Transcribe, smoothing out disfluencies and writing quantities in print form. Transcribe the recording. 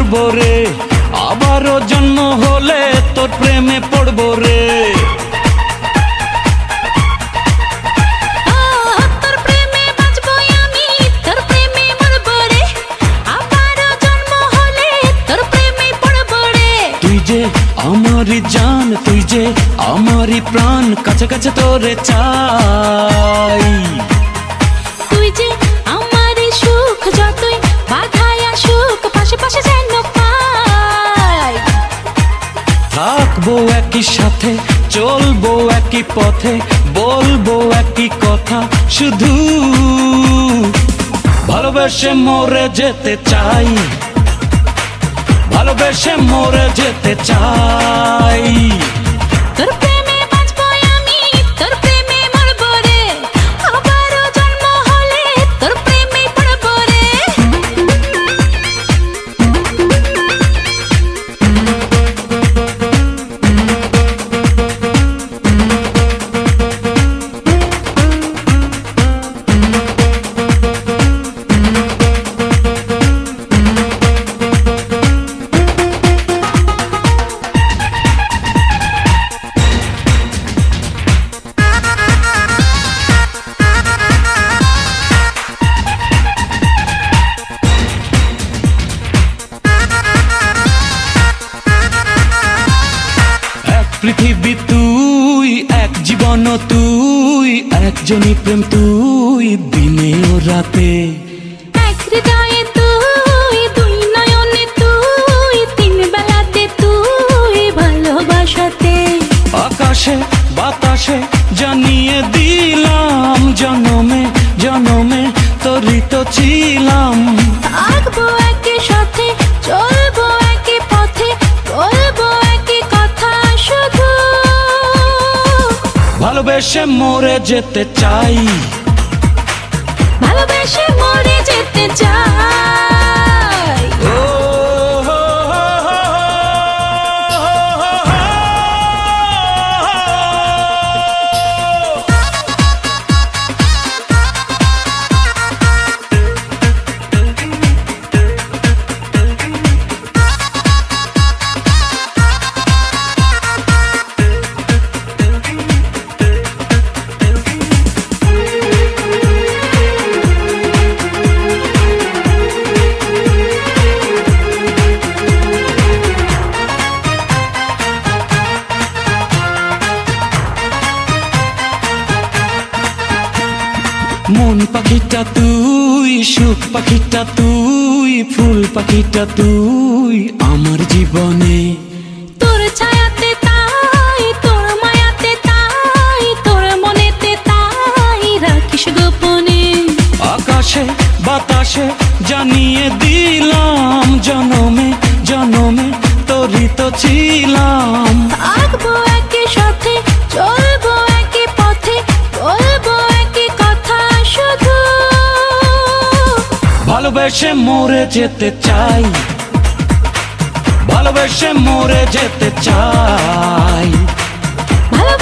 মরবো রে, আবারও জন্ম হলে তোর প্রেমে পড়বো রে। তোর প্রেমে বাঁচবো আমি, তোর প্রেমে মরবো রে, আবারও জন্ম হলে তোর প্রেমে পড়বো রে। তুই যে আমারই জান, তুই যে আমারই প্রাণ, কাছে কাছে তোরে চাই। তুই যে আমারই সুখ, যতই বাধায় আসুক পাশে পাশে যেন পাই। থাকবো একই সাথে, চলবো একই পথে, বলবো একই কথা, শুধু ভালোবেসে মরে যেতে চাই, ভালোবেসে মরে যেতে চাই। তোর প্রেমে বাঁচবো আমি, তোর প্রেমে মরবো রে, আবারও জন্ম হলে তোর প্রেমে পড়বো রে। পৃথিবী তুই, এক জীবন তুই, একজনই প্রেম তুই, দিনে ও রাতে। এক হৃদয়ে তুই, দুই নয়নে তুই, তিন বেলাতে তুই, ভালোবাসাতে। আকাশে বাতাসে জানিয়ে দিলাম, জনমে জনমে তোরই তো ছিলাম। থাকবো একই সাথে, চলবো একই পথে, বলবো একই কথা, শুধু ভালোবেসে মরে যেতে চাই, ভালোবেসে মরে যেতে চাই। ও হো হো হো মন পাখিটা তুই, সুখ পাখিটা তুই, ফুল পাখিটা তুই আমার জীবনে। তোর ছায়াতে তাই, তোর মায়াতে তাই, তোর মনেতে তাই, রাখিস গোপনে। আকাশে বাতাসে জানিয়ে দিলাম, জনমে জনমে তোরই তো ছিলাম। থাকবো একই সাথে, চলবো একই পথে, বলবো একই কথা, শুধু ভালোবেসে মরে যেতে চাই, ভালোবেসে মরে যেতে চাই। ভালোবেসে